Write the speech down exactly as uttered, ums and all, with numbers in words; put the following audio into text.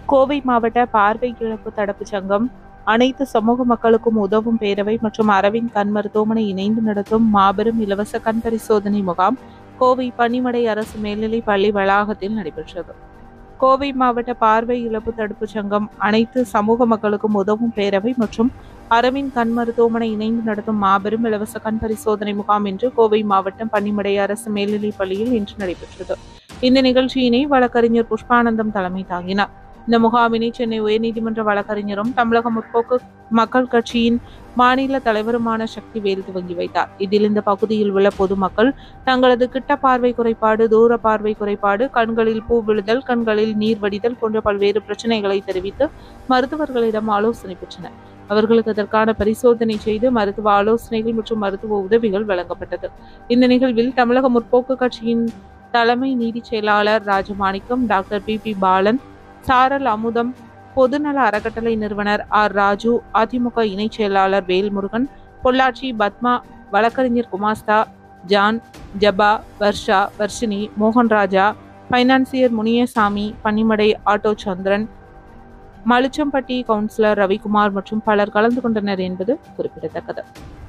கோவை மாவட்ட பார்வை இழப்பு தடுப்பு சங்கம், அனைத்து சமூக மக்களுக்கும் உதவும் பேரவை மற்றும் அரவிந்த் கண் மருத்துவமனை இணைந்து நடத்தும் மாபெரும் இலவச கண் பரிசோதனை முகாம் கோவை பன்னிமடை அரசு மேல்நிலைப் பள்ளி வளாகத்தில் நடைபெற்றது. கோவை மாவட்ட பார்வை இழப்பு தடுப்பு சங்கம், அனைத்து சமூக மக்களுக்கும் உதவும் பேரவை மற்றும் அரவிந்த் கண் மருத்துவமனை இணைந்து நடத்தும் மாபெரும் இலவச கண் பரிசோதனை முகாம் இன்று கோவை மாவட்டம் பன்னிமடை அரசு மேல்நிலைப் பள்ளியில் இன்று நடைபெற்றது. இந்த நிகழ்ச்சியினை வழக்கறிஞர் புஷ்பானந்தம் தலைமை தாங்கினார். இந்த முகாமினை சென்னை உயர்நீதிமன்ற வழக்கறிஞரும் தமிழக முற்போக்கு மக்கள் கட்சியின் மாநில தலைவருமான சக்திவேல் துவங்கி வைத்தார். இதில் இந்த பகுதியில் உள்ள பொதுமக்கள் தங்களது கிட்ட பார்வை குறைபாடு, தூர பார்வை குறைபாடு, கண்களில் பூ விழுதல், கண்களில் நீர் வடிதல் போன்ற பல்வேறு பிரச்சனைகளை தெரிவித்து மருத்துவர்களிடம் ஆலோசனை பெற்றனர். அவர்களுக்கு அதற்கான பரிசோதனை செய்து மருத்துவ ஆலோசனைகள் மற்றும் மருத்துவ உதவிகள் வழங்கப்பட்டது. இந்த நிகழ்வில் தமிழக முற்போக்கு கட்சியின் தலைமை நீதி செயலாளர் Rajamanickam, doctor P P Balan, Saral Amudham, பொதுநல அறக்கட்டளை நிறுவனர் ஆர் ராஜு, அதிமுக இணைச் செயலாளர் வேல்முருகன், பொள்ளாச்சி பத்மா, வழக்கறிஞர் குமாஸ்தா, John, Jaba, Varsha, Varshini, Mohanraja, financier Muniyasamy, Pannimadai auto Chandran, Maluchampatti councillor Ravikumar மற்றும் பலர் கலந்து கொண்டனர் என்பது குறிப்பிடத்தக்கது.